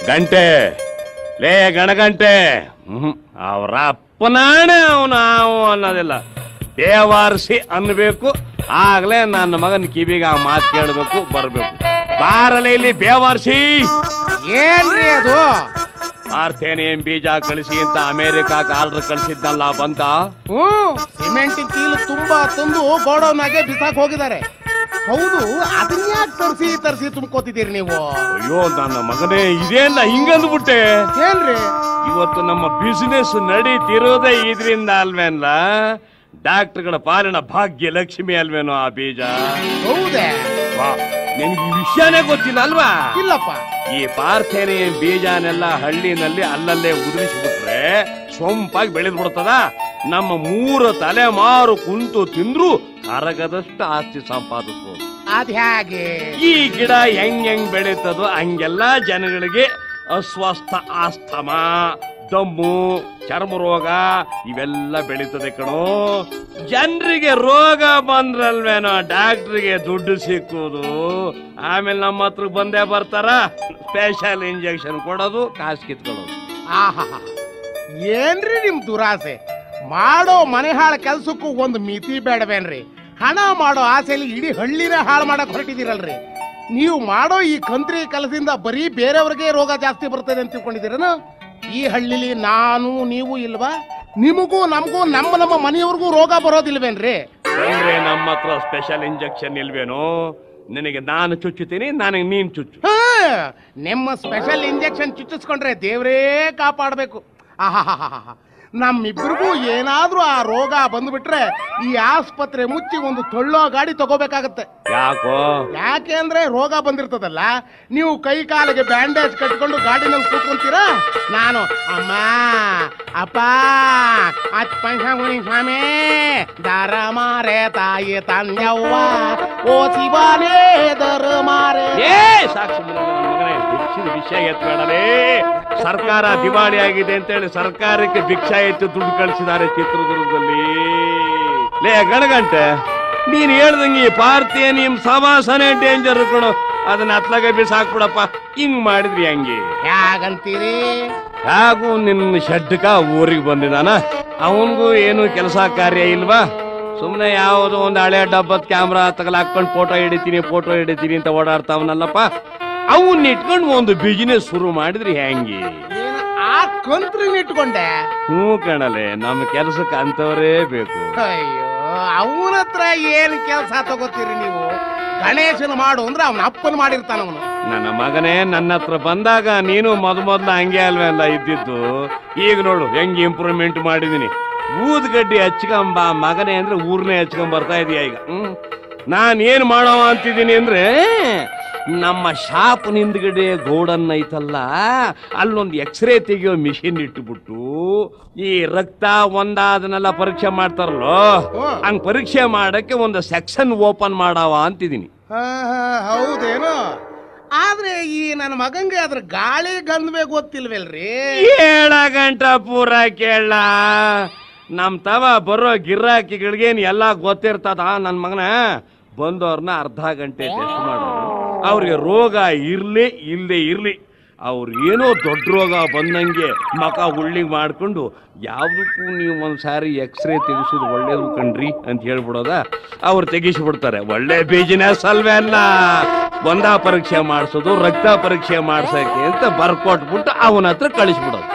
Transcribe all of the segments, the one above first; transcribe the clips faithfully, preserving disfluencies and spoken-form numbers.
ಗಂಟೆ ಲೇ ಗಣಗಂಟೆ ಹ್ಮ್ ಅವ್ರ ಅಪ್ಪನಾಣೆ ಅವನು ಅವು ಅನ್ನೋದಿಲ್ಲ, ದೇವಾರ್ಸಿ ಅನ್ಬೇಕು. ಆಗ್ಲೇ ನನ್ನ ಮಗನ ಕಿವಿಗೆ ಆ ಮಾತು ಕೇಳಬೇಕು, ಬರ್ಬೇಕು. ಬಾರಲೇ ಇಲ್ಲಿ ಬೇವಾರ್ಸಿ. ಏನ್ರಿ ಅದು? ಪಾರ್ಥೇನಿಯಂ ಬೀಜ ಕಳಿಸಿ ಅಂತ ಅಮೆರಿಕಾಕ್ ಆರ್ಡರ್ ಕಳಿಸಿದ್ನಲ್ಲ, ಬಂತ? ಹ್ಮ್, ಸಿಮೆಂಟ್ ಚೀಲ ತುಂಬಾ ತಂದು ಗೋಡೌನಾಗೆ ಬಿಸಾಕ್ ಹೋಗಿದ್ದಾರೆ. ಹೌದು, ಅದನ್ನ ಯಾಕೆ ತರಿಸಿ ತರಿಸಿ ತುಂಬ್ಕೋತಿದ್ದೀರಿ ನೀವು? ಅಯ್ಯೋ ನನ್ನ ಮಗನೇ, ಇದೇನ ಹಿಂಗಂದ್ಬಿಟ್ಟೆ? ಏನ್ರಿ? ಇವತ್ತು ನಮ್ಮ ಬಿಸಿನೆಸ್ ನಡೀತಿರೋದೇ ಇದರಿಂದ ಅಲ್ವೇನ್ಲ? ಡಾಕ್ಟರ್ಗಳ ಪಾಲಿನ ಭಾಗ್ಯ ಲಕ್ಷ್ಮಿ ಅಲ್ವೇನೋ ಆ ಬೀಜ? ಹೌದೇ? ನಿನ್ಗೆ ಈ ವಿಷಯನೇ ಗೊತ್ತಿಲ್ಲ ಅಲ್ವಾ? ಇಲ್ಲಪ್ಪ. ಈ ಪಾರ್ಥೇನಿಯಂ ಬೀಜನೆಲ್ಲ ಹಳ್ಳಿನಲ್ಲಿ ಅಲ್ಲಲ್ಲೇ ಉದುರಿಸ್ಬಿಟ್ರೆ ಸೊಂಪಾಗಿ ಬೆಳೆದ್ ಬಿಡ್ತದ. ನಮ್ಮ ಮೂರು ತಲೆಮಾರು ಕುಂತು ತಿಂದ್ರು ಕರಗದಷ್ಟು ಆಸ್ತಿ ಸಂಪಾದಿಸ್ಬೋದು. ಅದ್ ಹೇಗೆ? ಈ ಗಿಡ ಹೆಂಗ್ ಹೆಂಗ್ ಬೆಳೀತದೋ ಹಂಗೆಲ್ಲಾ ಜನಗಳಿಗೆ ಅಸ್ವಸ್ಥ, ಆಸ್ತಮ, ದಮ್ಮು, ಚರ್ಮ ರೋಗ ಇವೆಲ್ಲ ಬೆಳೀತದೆ ಕಣೋ. ಜನರಿಗೆ ರೋಗ ಬಂದ್ರಲ್ವೇನೋ ಡಾಕ್ಟ್ರಿಗೆ ದುಡ್ಡು ಸಿಕ್ಕುದು. ಆಮೇಲೆ ನಮ್ಮ ಹತ್ರ ಬಂದೇ ಬರ್ತಾರ, ಸ್ಪೆಷಲ್ ಇಂಜೆಕ್ಷನ್ ಕೊಡೋದು, ಕಾಸು ಕಿತ್ಕೊಳ್ಳೋದು. ಆಹಾ, ಏನ್ರಿ ನಿಮ್ ದುರಾಸೆ? ಮಾಡೋ ಮನೆ ಹಾಳ ಕೆಲ್ಸಕ್ಕೂ ಒಂದು ಮಿತಿ ಬೇಡವೇನ್ರಿ? ಹಣ ಮಾಡೋ ಆಸೆಯಲ್ಲಿ ಇಡೀ ಹಳ್ಳಿನ ಹಾಳು ಮಾಡಕ್ ಹೊರಟಿದ್ದೀರಲ್ರಿ. ನೀವು ಮಾಡೋ ಈ ಕಂತ್ರಿ ಕೆಲಸದಿಂದ ಬರೀ ಬೇರೆಯವ್ರಿಗೆ ರೋಗ ಜಾಸ್ತಿ ಬರ್ತದೆ ಅಂತ ತಿಳ್ಕೊಂಡಿದ್ದೀರನ? ಈ ಹಳ್ಳಿಲಿ ನಾನು ನೀವು ಇಲ್ವಾ? ನಿಮಗೂ ನಮಗೂ ನಮ್ಮ ನಮ್ಮ ಮನೆಯವ್ರಿಗೂ ರೋಗ ಬರೋದಿಲ್ವೇನ್ರಿ? ಅಂದ್ರೆ ನಮ್ಮ ಹತ್ರ ಸ್ಪೆಷಲ್ ಇಂಜೆಕ್ಷನ್ ಇಲ್ವೇನೋ? ನಿನಗೆ ನಾನು ಚುಚ್ಚುತ್ತೀನಿ, ನನಗೆ ನೀನ್ ಚುಚ್ಚು. ನಿಮ್ಮ ಸ್ಪೆಷಲ್ ಇಂಜೆಕ್ಷನ್ ಚುಚ್ಚಿಸ್ಕೊಂಡ್ರೆ ದೇವ್ರೇ ಕಾಪಾಡಬೇಕು. ಆಹಾ, ನಮ್ಮಿಬ್ರಿಗೂ ಏನಾದ್ರೂ ಆ ರೋಗ ಬಂದ್ಬಿಟ್ರೆ ಈ ಆಸ್ಪತ್ರೆ ಮುಚ್ಚಿ ಒಂದು ತೊಳ್ಳೋ ಗಾಡಿ ತಗೋಬೇಕಾಗತ್ತೆ. ಯಾಕೋ? ಯಾಕೆ ಅಂದ್ರೆ ರೋಗ ಬಂದಿರ್ತದಲ್ಲ, ನೀವು ಕೈ ಕಾಲಿಗೆ ಬ್ಯಾಂಡೇಜ್ ಕಟ್ಕೊಂಡು ಗಾಡಿನಲ್ಲಿ ಕೂತ್ಕೊಂತೀರಾ, ನಾನು ಅಮ್ಮ ಅಪ್ಪ ಅತ್ ಪಂಚಗುಣಿ ಸ್ವಾಮಿ ದಾರ ಮಾರೆ ತಾಯಿ ತಂದೆವ್ವ ಓ ಶಿವಾನೇ ದರ ಮಾರೆ. ಏ ಸಾಕ್ಷಿ ಭಿಕ್ಷದ ವಿಷಯ ಎತ್ಬೇಡಲೇ. ಸರ್ಕಾರ ದಿವಾಳಿ ಆಗಿದೆ ಅಂತೇಳಿ ಸರ್ಕಾರಕ್ಕೆ ಭಿಕ್ಷಾ ಎತ್ತು ದುಡ್ಡು ಕಳಿಸಿದ್ದಾರೆ ಚಿತ್ರದುರ್ಗದಲ್ಲಿ. ಲೇ ಗಣಗಂಟೆ, ನೀನ್ ಹೇಳ್ದಂಗೆ ಪಾರ್ಥೇನಿಯಂ ಸವಾಸನೆ ಡೇಂಜರ್ ಕಣೋ. ಅದನ್ನ ಅತ್ಲಾಗ ಬಿಸಾಕ್ಬಿಡಪ್ಪ. ಹಿಂಗ್ ಮಾಡಿದ್ರಿ ಹಂಗೆ ಯಾಗಂತೀರಿ? ಯಾಗೂ ನಿನ್ನ ಶೆಡ್ಕ ಊರಿಗೆ ಬಂದಿದಾನ, ಅವನ್ಗೂ ಏನು ಕೆಲಸ ಕಾರ್ಯ ಇಲ್ವಾ? ಸುಮ್ನೆ ಯಾವುದೋ ಒಂದು ಹಳೆ ಡಬ್ಬದ ಕ್ಯಾಮ್ರಾ ತಗಲಾಕೊಂಡು ಫೋಟೋ ಹಿಡಿತೀನಿ ಫೋಟೋ ಹಿಡಿತೀನಿ ಅಂತ ಓಡಾಡ್ತಾವನಲ್ಲಪ್ಪ. ಅವನ್ನ ಇಟ್ಕೊಂಡು ಒಂದು ಬಿಸಿನೆಸ್ ಶುರು ಮಾಡಿದ್ರಿ ಹೆಂಗೆ? ಆ ಕಂತ್ರಿನ ಇಟ್ಕೊಂಡೆ? ಹ್ಞೂ ಕಣಲೆ, ನಮ್ಮ ಕೆಲ್ಸಕ್ಕೆ ಅಂತವರೇ ಬೇಕು. ಅಯ್ಯೋ, ಅವನ ಹತ್ರ ಏನ್ ಕೆಲಸ ತಗೋತೀರಿ ನೀವು? ಗಣೇಶನ ಮಾಡು ಅಂದ್ರೆ ಅವನ ಅಪ್ಪನ ಮಾಡಿರ್ತಾನ ಅವನು. ನನ್ನ ಮಗನೇ, ನನ್ನ ಹತ್ರ ಬಂದಾಗ ನೀನು ಮೊದ್ ಮೊದ್ಲ ಹಂಗೆ ಅಲ್ವೆಲ್ಲ ಇದ್ದಿದ್ದು. ಈಗ ನೋಡು ಹೆಂಗ್ ಇಂಪ್ರೂವ್ಮೆಂಟ್ ಮಾಡಿದೀನಿ. ಊದ್ಗಡ್ಡಿ ಹಚ್ಕೊಂಬ ಮಗನೇ ಅಂದ್ರೆ ಊರ್ನೇ ಹಚ್ಕೊಂಡ್ ಬರ್ತಾ ಇದೀಯ ಈಗ. ಹ್ಮ್ ನಾನ್ ಏನ್ ಮಾಡವ ಅಂತಿದ್ದೀನಿ ಅಂದ್ರೆ, ನಮ್ಮ ಶಾಪ್ ನಿಂದ್ಗಡೆ ಗೋಡನ್ ಐತಲ್ಲ, ಅಲ್ಲೊಂದು ಎಕ್ಸ್ರೇ ತೆಗಿಯೋ ಮಿಷಿನ್ ಇಟ್ಟುಬಿಟ್ಟು ಈ ರಕ್ತ ಒಂದಾದನ್ನೆಲ್ಲ ಪರೀಕ್ಷೆ ಮಾಡ್ತಾರಲ್ಲೋ, ಹಂಗ್ ಪರೀಕ್ಷೆ ಮಾಡಕ್ಕೆ ಒಂದು ಸೆಕ್ಷನ್ ಓಪನ್ ಮಾಡವ ಅಂತಿದ್ದೀನಿ. ಹೌದೇನು? ಆದ್ರೆ ಈ ನನ್ನ ಮಗಂಗೆ ಅದ್ರ ಗಾಳಿ ಗಂಧವೇ ಗೊತ್ತಿಲ್ವಲ್ರಿ? ಏಳ ಗಂಟ ಪೂರ ಕೇಳ. ನಮ್ ತವ ಬರೋ ಗಿರಾಕಿಗಳಿಗೇನು ಎಲ್ಲ ಗೊತ್ತಿರ್ತದ. ನನ್ ಮಗನ ಬಂದವ್ರನ್ನ ಅರ್ಧ ಗಂಟೆ ಟೆಸ್ಟ್ ಮಾಡೋರು, ಅವ್ರಿಗೆ ರೋಗ ಇರ್ಲಿ ಇಲ್ಲದೆ ಇರ್ಲಿ, ಅವ್ರು ಏನೋ ದೊಡ್ಡ ರೋಗ ಬಂದಂಗೆ ಮಕ ಉಳ್ಳಿಗೆ ಮಾಡ್ಕೊಂಡು ಯಾವ್ದಕ್ಕೂ ನೀವು ಒಂದ್ಸಾರಿ ಎಕ್ಸ್ರೇ ತೆಗಿಸೋದು ಒಳ್ಳೇದು ಕಣ್ರಿ ಅಂತ ಹೇಳ್ಬಿಡೋದ, ಅವ್ರು ತೆಗಿಸ್ಬಿಡ್ತಾರೆ. ಒಳ್ಳೆ ಬಿಸಿನೆಸ್ ಅಲ್ವೇ ಅಲ್ಲ? ಒಂದ ಪರೀಕ್ಷೆ ಮಾಡಿಸೋದು, ರಕ್ತ ಪರೀಕ್ಷೆ ಮಾಡ್ಸಕ್ಕೆ ಅಂತ ಬರ್ಕೊಟ್ಬಿಟ್ಟು ಅವನ ಹತ್ರ ಕಳಿಸ್ಬಿಡೋದು.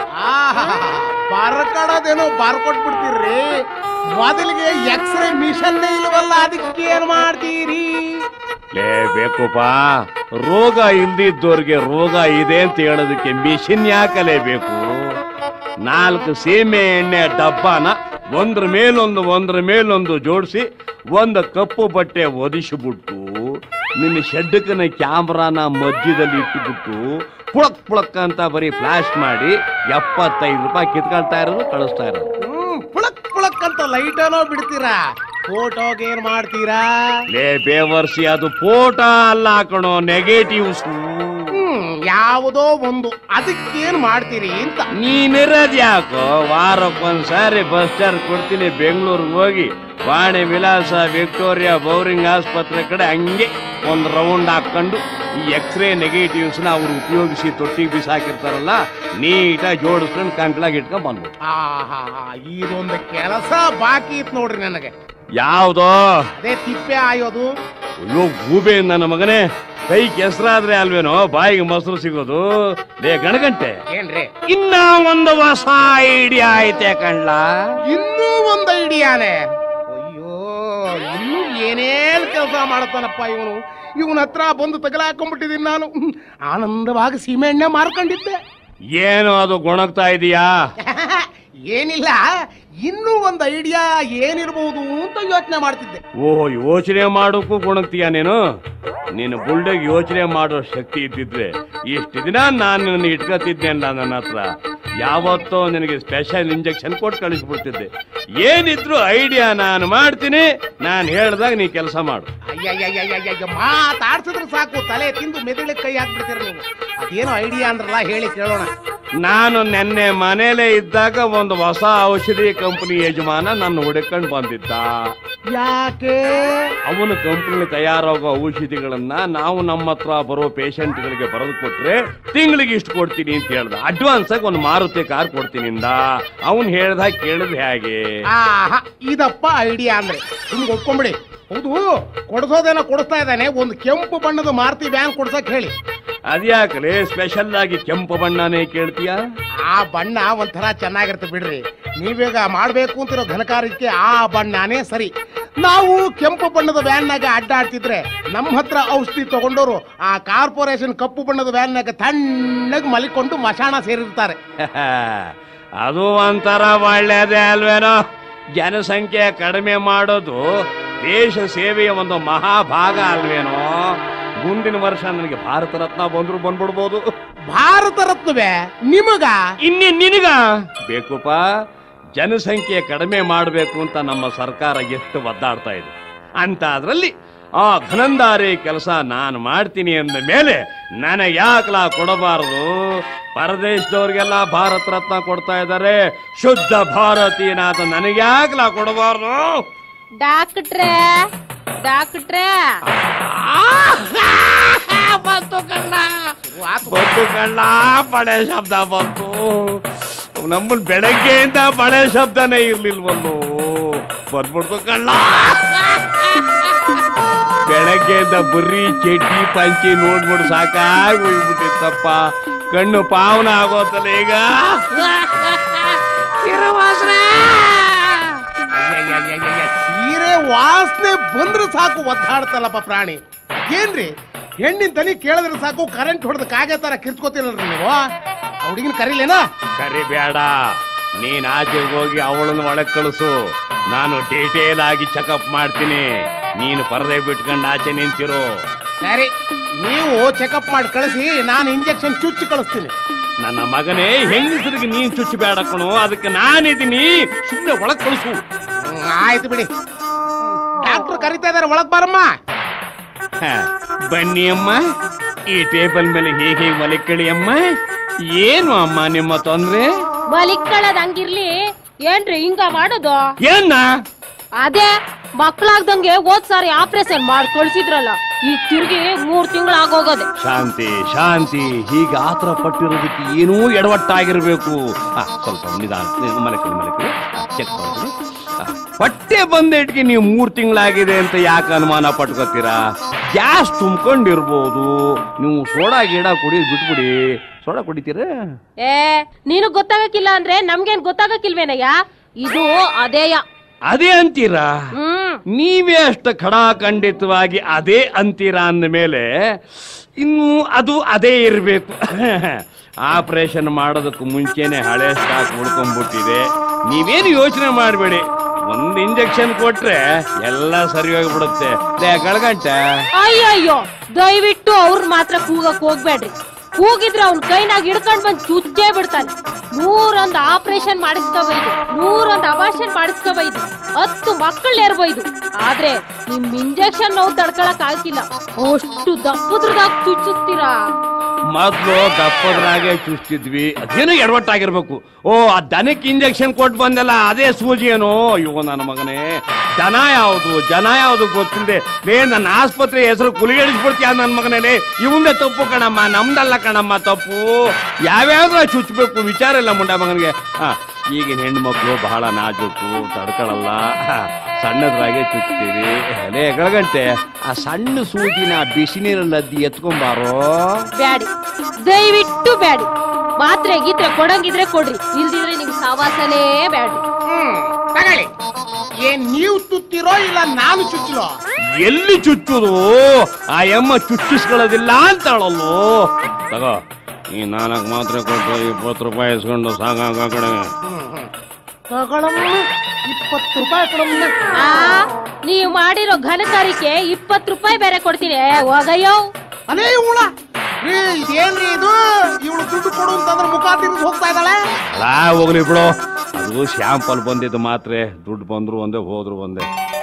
ಬರ್ಕೊಡೋದೇನೋ ಬರ್ಕೊಟ್ಬಿಡ್ತೀರ್ರಿ, ಮೊದಲಿಗೆ ಎಕ್ಸ್ರೇ ಮಿಷನ್ ಇಲ್ವಲ್ಲ, ಅದಕ್ಕೆ ಏನ್ ಮಾಡ್ತೀರಿ? ಲೇ ಬೇಕುಪ್ಪ, ರೋಗ ಇಲ್ದಿದ್ದವ್ರಿಗೆ ರೋಗ ಇದೆ ಅಂತ ಹೇಳೋದಕ್ಕೆ ಮಿಷಿನ್ ಯಾಕಲೇಬೇಕು? ನಾಲ್ಕು ಸೀಮೆ ಎಣ್ಣೆ ಡಬ್ಬನ ಒಂದ್ರ ಮೇಲೊಂದು ಒಂದ್ರ ಮೇಲೊಂದು ಜೋಡಿಸಿ ಒಂದು ಕಪ್ಪು ಬಟ್ಟೆ ಒದಿಸಿಬಿಟ್ಟು ನಿನ್ನ ಶೆಡ್ಕನ ಕ್ಯಾಮ್ರಾನ ಮಧ್ಯದಲ್ಲಿ ಇಟ್ಟುಬಿಟ್ಟು ಪುಳಕ್ ಪುಳಕ್ ಅಂತ ಬರೀ ಫ್ಲಾಶ್ ಮಾಡಿ ಎಪ್ಪತ್ತೈದು ರೂಪಾಯಿ ಕಿತ್ಕೊಳ್ತಾ ಇರೋದು, ಕಳಿಸ್ತಾ ಇರೋದು. ಹ್ಮ್ ಪುಳಕ್ ಪುಳಕ್ ಅಂತ ಲೈಟ್ ಏನೋ ಬಿಡ್ತೀರಾ, ಫೋಟೋಗೆ ಏನ್ ಮಾಡ್ತೀರಾ? ಲೇ ಬೇವರ್ಸಿ, ಅದು ಫೋಟೋ ಅಲ್ಲ ಕಣೋ, ನೆಗೆಟಿವ್ಸ್. ಹ್ಮ್ ಯಾವುದೋ ಒಂದು, ಅದಕ್ಕೇನ್ ಮಾಡ್ತೀರಿ ಅಂತ. ನೀನಿರೋದ್ ಯಾಕೋ? ವಾರಕ್ಕೊಂದ್ಸಾರಿ ಬಸ್ ಚಾರ್ಜ್ ಕೊಡ್ತೀನಿ, ಬೆಂಗಳೂರಿಗೆ ಹೋಗಿ ವಾಣಿ ವಿಲಾಸ ವಿಕ್ಟೋರಿಯಾ ಬೌರಿಂಗ್ ಆಸ್ಪತ್ರೆ ಕಡೆ ಹಂಗೆ ಒಂದ್ ರೌಂಡ್ ಹಾಕೊಂಡು ಈ ಎಕ್ಸ್ರೇ ನೆಗೆಟಿವ್ಸ್ ನ ಅವ್ರು ಉಪಯೋಗಿಸಿ ತೊಟ್ಟಿಗೆ ಬಿಸಾಕಿರ್ತಾರಲ್ಲ ನೀಟಾಗಿ ಜೋಡಿಸ್ಕೊಂಡು ಕಂಕ್ಳಾಗಿ ಇಟ್ಕೊಂಡ್ ಬಂದ್ಬಿಟ್ಟು. ಆಹಾ ಇದೊಂದು ಕೆಲಸ ಬಾಕಿ ಇತ್ತು ನೋಡ್ರಿ ನನಗೆ. ಯಾವ್ದೋ? ಅದೇ ತಿಪ್ಪೆ ಆಯೋದು. ಅಯ್ಯೋ ಗೂಬೆ ನನ್ನ ಮಗನೇ, ಕೈ ಕೆಸರಾದ್ರೆ ಅಲ್ವೇನೋ ಬಾಯಿಗೆ ಮೊಸರು ಸಿಗೋದು. ಲೇ ಗಣಗಂಟೆ, ಏನ್ರಿ ಇನ್ನ ಒಂದು ಹೊಸ ಐಡಿಯಾ ಐತೆ ಕಣ್ಲ. ಇನ್ನೂ ಒಂದು ಐಡಿಯಾನೆ? ಅಯ್ಯೋ ಇನ್ನೂ ಏನೇನ್ ಕೆಲಸ ಮಾಡ್ತಾನಪ್ಪ ಇವನು. ಇವನ ಹತ್ರ ಬಂದು ತಗಲಾಕೊಂಡ್ಬಿಟ್ಟಿದ್ದೀನಿ ನಾನು. ಆನಂದವಾಗಿ ಸೀಮೆಣ್ಣೆ ಮಾರ್ಕೊಂಡಿದ್ದೆ. ಏನು ಅದು ಗೊಣಗ್ತಾ ಇದೀಯಾ? ಏನಿಲ್ಲ, ಇನ್ನೂ ಒಂದು ಐಡಿಯಾ ಏನಿರಬಹುದು ಅಂತ ಯೋಚನೆ ಮಾಡ್ತಿದ್ದೆ. ಓಹೋ, ಯೋಚನೆ ಮಾಡೋಕ್ಕೂ ಗೊಣಗ್ತೀಯ ನೀನು? ನೀನು ಬುಲ್ಡೆಗ್ ಯೋಚನೆ ಮಾಡೋ ಶಕ್ತಿ ಇದ್ದಿದ್ರೆ ಇಷ್ಟು ದಿನ ನಾನು ನಿನ್ನ ಇಟ್ಕೊತಿದ್ದೆ ಅಲ್ಲ ನನ್ನ ಹತ್ರ. ಯಾವತ್ತೋ ನಿನಗೆ ಸ್ಪೆಷಲ್ ಇಂಜೆಕ್ಷನ್ ಕೊಟ್ಟು ಕಳಿಸ್ಬಿಡ್ತಿದ್ದೆ. ಏನಿದ್ರು ಐಡಿಯಾ ನಾನು ಮಾಡ್ತೀನಿ, ನಾನು ಹೇಳ್ದಾಗ ನೀ ಕೆಲಸ ಮಾಡು. ಅಯ್ಯಯ್ಯಯ್ಯಯ್ಯ ಮಾತಾಡ್ಸಿದ್ರೆ ಸಾಕು, ತಲೆ ತಿಂದು ಮೆದುಳಿಗೆ ಕೈ ಹಾಕ್ಬಿಡ್ತೀರ ನೀವು. ಅದೇನೋ ಐಡಿಯಾ ಅಂದ್ರಲ್ಲ, ಹೇಳಿ ಕೇಳೋಣ. ನಾನು ನೆನ್ನೆ ಮನೇಲೆ ಇದ್ದಾಗ ಒಂದು ಹೊಸ ಔಷಧಿ ಕಂಪನಿ ಯಜಮಾನ ನನ್ನ ಹುಡುಕೊಂಡು ಬಂದಿದ್ದ. ಯಾಕೆ? ಅವನ ಕಂಪನಿ ತಯಾರಾಗೋ ಔಷಧಿಗಳನ್ನ ನಾವು ನಮ್ಮ ಹತ್ರ ಬರೋ ಪೇಷಂಟ್ಗಳಿಗೆ ಬರೆದು ಕೊಟ್ರೆ ತಿಂಗಳಿಗೆ ಇಷ್ಟು ಕೊಡ್ತೀನಿ ಅಂತ ಹೇಳ್ದ. ಅಡ್ವಾನ್ಸ್ ಆಗಿ ಒಂದು ಮಾರುತಿ ಕಾರ್ ಕೊಡ್ತೀನಿ ಅಂದ. ಅವನ್ ಹೇಳ್ದಾಗ ಕೇಳಿದ್ ಹೇಗೆ? ಆಹಾ ಇದಪ್ಪ ಐಡಿಯಾ ಅಂದ್ರೆ. ನಿಮ್ಗೆ ಒಪ್ಕೊಂಬಿಡಿ. ಹೌದು, ಕೊಡ್ಸೋದೇನೋ ಕೊಡಿಸ್ತಾ ಇದ್ದಾನೆ. ಒಂದು ಕೆಂಪು ಬಣ್ಣದ ಮಾರುತಿ ವ್ಯಾನ್ ಕೊಡ್ಸಕ್ ಹೇಳಿ. ಅದ್ಯಾಕಲೆ ಸ್ಪೆಷಲ್ ಆಗಿ ಕೆಂಪು ಬಣ್ಣನೇ ಕೇಳ್ತೀಯ? ಆ ಬಣ್ಣ ಒಂಥರ ಚೆನ್ನಾಗಿರುತ್ತೆ ಬಿಡ್ರಿ. ನೀವೀಗ ಮಾಡ್ಬೇಕು ಅಂತಿರೋ ಘನಕಾರ್ಯಕ್ಕೆ ಆ ಬಣ್ಣನೇ ಸರಿ. ನಾವು ಕೆಂಪು ಬಣ್ಣದ ವ್ಯಾನ್ನಾಗ ಅಡ್ಡಾಡ್ತಿದ್ರೆ ನಮ್ಮ ಹತ್ರ ಔಷಧಿ ತಗೊಂಡವರು ಆ ಕಾರ್ಪೊರೇಷನ್ ಕಪ್ಪು ಬಣ್ಣದ ವ್ಯಾನ್ನಾಗ ತಣ್ಣಗೆ ಮಲಿಕೊಂಡು ಮಶಾಣ ಸೇರಿರ್ತಾರೆ. ಅದು ಒಂಥರ ಒಳ್ಳೆಯದೇ ಅಲ್ವೇನೋ. ಜನಸಂಖ್ಯೆ ಕಡಿಮೆ ಮಾಡೋದು ದೇಶ ಸೇವೆಯ ಒಂದು ಮಹಾಭಾಗ ಅಲ್ವೇನೋ. ಮುಂದಿನ ವರ್ಷ ನನಗೆ ಭಾರತ ರತ್ನ ಬಂದ್ರು ಬಂದ್ಬಿಡ್ಬೋದು. ಭಾರತ ರತ್ನವೇ ನಿಮಗ? ಇನ್ನೇ ನಿನಗ ಬೇಕುಪ್ಪ. ಜನಸಂಖ್ಯೆ ಕಡಿಮೆ ಮಾಡಬೇಕು ಅಂತ ನಮ್ಮ ಸರ್ಕಾರ ಎಷ್ಟು ಒದ್ದಾಡ್ತಾ ಇದೆ ಅಂತ, ಅದ್ರಲ್ಲಿ ಆ ಘನಂದಾರಿ ಕೆಲಸ ನಾನು ಮಾಡ್ತೀನಿ ಅಂದ ಮೇಲೆ ನನಗೆ ಯಾಕಲಾ ಕೊಡಬಾರದು? ಪರದೇಶದವ್ರಿಗೆಲ್ಲ ಭಾರತ ರತ್ನ ಕೊಡ್ತಾ ಇದ್ದಾರೆ, ಶುದ್ಧ ಭಾರತೀಯನಾಥ ನನಗೆ ಯಾಕಲಾ ಕೊಡಬಾರದು? ಡಾಕ್ಟ್ರೇ ಡಾಕ್ಟ್ರೇ ಬಂತು ಕಣ್ಣ, ಬಂತು ಕಣ್ಣ, ಬಳೆ ಶಬ್ದ ಬಂತು. ನಮ್ಮನ್ ಬೆಳಗ್ಗೆಯಿಂದ ಬಳೆ ಶಬ್ದನೇ ಇರ್ಲಿಲ್ವಲ್ಲೋ, ಬಂದ್ಬಿಡ್ತು ಕಣ್ಣ. ಬೆಳಗ್ಗೆಯಿಂದ ಬರೀ ಚಡ್ಡಿ ಪಂಚಿ ನೋಡ್ಬಿಟ್ಟು ಸಾಕಾಗಿ ಹೋಗ್ಬಿಟ್ಟಿತ್ತಪ್ಪ. ಕಣ್ಣು ಪಾವನ ಆಗೋತಲ್ಲ ಈಗ. ಸೀರೆ ವಾಸನೆ ಬಂದ್ರೆ ಸಾಕು ಒದ್ದಾಡ್ತಲ್ಲಪ್ಪ ಪ್ರಾಣಿ. ಏನ್ರಿ ಹೆಣ್ಣಿನ ತನಿ ಕೇಳಿದ್ರೆ ಸಾಕು ಕರೆಂಟ್ ಹೊಡೆದ ಕಾಗೆ ತರ ಕಿರ್ಚ್ಕೋತಿರಲ್ರಿ ನೀವು. ಹುಡುಗಿನ ಕರೀಲೇನಾ? ಕರಿಬೇಡ, ನೀನ್ ಆಚೆ ಹೋಗಿ ಅವಳನ್ನು ಒಳಗ್ ಕಳಿಸು. ನಾನು ಡೀಟೇಲ್ ಆಗಿ ಚೆಕಪ್ ಮಾಡ್ತೀನಿ. ನೀನು ಪರದೆ ಬಿಟ್ಕೊಂಡು ಆಚೆ ನಿಂತಿರು. ಸರಿ, ನೀವು ಚೆಕಪ್ ಮಾಡಿ ಕಳಿಸಿ, ನಾನು ಇಂಜೆಕ್ಷನ್ ಚುಚ್ಚಿ ಕಳಿಸ್ತೀನಿ. ನನ್ನ ಮಗನೇ, ಹೆಂಗಸರಿಗೆ ನೀನ್ ಚುಚ್ಚಿ ಬೇಡ ಕಣು, ಅದಕ್ಕೆ ನಾನಿದ್ದೀನಿ. ಸುಮ್ಮನೆ ಒಳಗ್ ಕಳಿಸು. ಆಯ್ತು ಬಿಡಿ. ಡಾಕ್ಟರ್ ಕರಿತಾ ಇದಾರೆ, ಒಳಗ್ ಬಾರಮ್ಮ. ಬನ್ನಿ ಅಮ್ಮ, ಈ ಟೇಬಲ್ ಮೇಲೆ ಹೇಗೆ ಮಲಿಕಳಿ ಅಮ್ಮ. ಏನು ಅಮ್ಮ ನಿಮ್ಮ ತೊಂದ್ರೆ? ಮಲಿಕ್ಕಳದ್ ಹಂಗಿರ್ಲಿ, ಏನ್ರಿ ಹಿಂಗ ಮಾಡೋದು? ಏನ? ಅದೇ ಮಕ್ಳಾಗ್ದಂಗೆ ಹೋದ್ ಸಾರಿ ಆಪರೇಷನ್ ಮಾಡಿ ಕಳ್ಸಿದ್ರಲ್ಲ, ಈ ತಿರುಗಿ ಮೂರ್ ತಿಂಗಳು ಆಗೋಗದೆ. ಶಾಂತಿ ಶಾಂತಿ, ಹೀಗೆ ಆತರ ಪಟ್ಟಿರೋದಕ್ಕೆ ಏನೂ ಎಡವಟ್ಟಾಗಿರ್ಬೇಕು. ಸ್ವಲ್ಪ ನಿಧಾನ, ಮಲಿಕಳಿ ಮಲಿಕಳಿ ಚೆಕ್ ಮಾಡ್ತೀನಿ. ಹೊಟ್ಟೆ ಬಂದೇಟ್ಗೆ ನೀವು ಮೂರ್ ತಿಂಗಳಾಗಿದೆ ಅಂತ ಯಾಕೆ ಅನುಮಾನ ಪಟ್ಕೋತೀರಾ? ಗ್ಯಾಸ್ ತುಂಬ್ಕೊಂಡಿರ್ಬೋದು. ನೀವು ಸೋಡಾ ಗಿಡ ಕುಡಿ ಬಿಟ್ಬಿಡಿ. ಸೋಡಾ ಕುಡಿತೀರ? ಏ ನೀನು ಗೊತ್ತಾಗಕ್ಕಿಲ್ಲ ಅಂದ್ರೆ ನಮ್ಗೇನ್ ಗೊತ್ತಾಗಕ್ಕಿಲ್ವೇನಯ್ಯ? ಇದು ಅದೇಯ. ಅದೇ ಅಂತೀರಾ? ನೀವೇ ಅಷ್ಟು ಖಡಾಖಂಡಿತವಾಗಿ ಅದೇ ಅಂತೀರಾ ಅಂದ ಮೇಲೆ ಇನ್ನು ಅದು ಅದೇ ಇರ್ಬೇಕು. ಆಪರೇಷನ್ ಮಾಡೋದಕ್ಕೂ ಮುಂಚೆನೆ ಹಳೆ ಸ್ಟಾಕ್ ಉಳ್ಕೊಂಡ್ಬಿಟ್ಟಿದೆ. ನೀವೇನು ಯೋಚನೆ ಮಾಡಬೇಡಿ, ಒಂದ್ ಇಂಜೆಕ್ಷನ್ ಕೊಟ್ರೆ ಎಲ್ಲ ಸರಿ ಹೋಗ್ಬಿಡುತ್ತೆ. ಕಳ್ಗಂಟ ಅಯ್ಯಯ್ಯೋ, ದಯವಿಟ್ಟು ಅವ್ರ ಮಾತ್ರ ಕೂಗಕ್ ಹೋಗ್ಬೇಡ್ರಿ. ಕೂಗಿದ್ರೆ ಅವ್ನ ಕೈನಾಗ ಹಿಡ್ಕೊಂಡ್ ಬಂದ್ ಚುಚ್ಚೇ ಬಿಡ್ತಾನೆ. ನೂರೊಂದ್ ಆಪರೇಷನ್ ಮಾಡಿಸ್ಕೋಬೈದು, ನೂರೊಂದ್ ಅಬಾಷನ್ ಮಾಡಿಸ್ಕೋಬೈದು, ಹತ್ತು ಮಕ್ಕಳು ನೇರ್ಬೈದು. ಆದ್ರೆ ನಿಮ್ ಇಂಜೆಕ್ಷನ್ ನೋವು ತಡ್ಕೊಳಕ್ ಆಗಿಲ್ಲ. ಅಷ್ಟು ದಪ್ಪದ್ರದಾಗ ಚುಚ್ಚುತ್ತೀರಾ. ಮೊದ್ಲು ದಪ್ಪದ್ರಾಗೆ ಚುಚ್ತಿದ್ವಿ, ಅದೇನೋ ಎಡವಟ್ಟಾಗಿರ್ಬೇಕು. ಓ ಆ ದನಕ್ಕೆ ಇಂಜೆಕ್ಷನ್ ಕೊಟ್ಟು ಬಂದಲ್ಲ ಅದೇ ಸೂಜಿ ಏನೋ. ಇವು ನನ್ನ ಮಗನೇ, ದನ ಯಾವುದು ಜನ ಯಾವುದು ಗೊತ್ತಿಲ್ಲದೆ ಲೇ ನನ್ನ ಆಸ್ಪತ್ರೆ ಹೆಸರು ಕುಲಿಗೆಡಿಸ್ಬಿಡ್ತೀಯ ನನ್ನ ಮಗನೇ. ಇವಂದೇ ತಪ್ಪು ಕಣಮ್ಮ, ನಮ್ದಲ್ಲ ಕಣಮ್ಮ ತಪ್ಪು. ಯಾವ್ಯಾವ್ದ್ರ ಚುಚ್ಚಬೇಕು ವಿಚಾರ ಇಲ್ಲ ಮುಂಡ ಮಗನಿಗೆ. ಹಾ, ಈಗಿನ ಹೆಣ್ಣು ಮಕ್ಕಳು ಬಹಳ ನಾಜೂಕು, ತಡ್ಕೊಳಲ್ಲ, ಸಣ್ಣದ್ರಾಗೆ ಚುಚ್ತೀವಿ. ಲೇ ಗಳಗಂಟೆ, ಆ ಸಣ್ಣ ಸೂಜಿನ ಬಿಸಿ ನೀರಲ್ಲಿ ಅದ್ದಿ ಎತ್ಕೊಂಬಾರೋ. ಬ್ಯಾಡಿ, ದಯವಿಟ್ಟು ಬ್ಯಾಡಿ. ಮಾತ್ರೆ ಗೀತ್ರೆ ಕೊಡಂಗಿದ್ರೆ ಕೊಡ್ರಿ, ಇಲ್ದಿದ್ರೆ ನಿಮ್ಗೆ ಸಾವಾಸನೇ ಬ್ಯಾಡ್ರಿ. ಹ್ಮ್ ತಗೊಳ್ಳಿ. ಏನ್ ನೀವು ತುತ್ತಿರೋ ಇಲ್ಲ ನಾನು ಚುಚ್ಚಿರೋ? ಎಲ್ಲಿ ಚುಚ್ಚುದು? ಆ ಎಮ್ಮ ಚುಚ್ಚಿಸ್ಕೊಳ್ಳೋದಿಲ್ಲ ಅಂತಾಳಲ್ಲೋ. ತಗೋ, ಈ ನಾಲ್ಕು ಮಾತ್ರೆ ಕೊಟ್ಟು ಇಪ್ಪತ್ತು ರೂಪಾಯಿ ಇಸ್ಕೊಂಡು ಸಾಕಾಗ ಕಡೆ. ಇಪ್ಪತ್ತು ರೂಪಾಯಿ ಕೊಡಮ್ಮ. ಆ ನೀವು ಮಾಡಿರೋ ಘನಕಾರಿಕೆ ಇಪ್ಪತ್ತು ರೂಪಾಯಿ ಬೇರೆ ಕೊಡ್ತೀನಿ. ಹೋಗಯ್ಯೋ. ಅಲೇ ಇವಳ ರೀ, ಇದೇನ್ರಿ ಇದು? ಇವಳು ದುಡ್ಡು ಕೊಡು ಅಂತಂದ್ರೆ ಮುಖ ತಿರುಗಿ ಹೋಗ್ತಾ ಇದ್ದಾಳೆ. ಅಲ್ಲ ಹೋಗ್ಲಿ ಬಿಡು, ಅದು ಶ್ಯಾಂಪಲ್ ಬಂದಿದ್ದು ಮಾತ್ರೆ, ದುಡ್ಡು ಬಂದ್ರು ಒಂದೇ ಹೋದ್ರು ಒಂದೇ.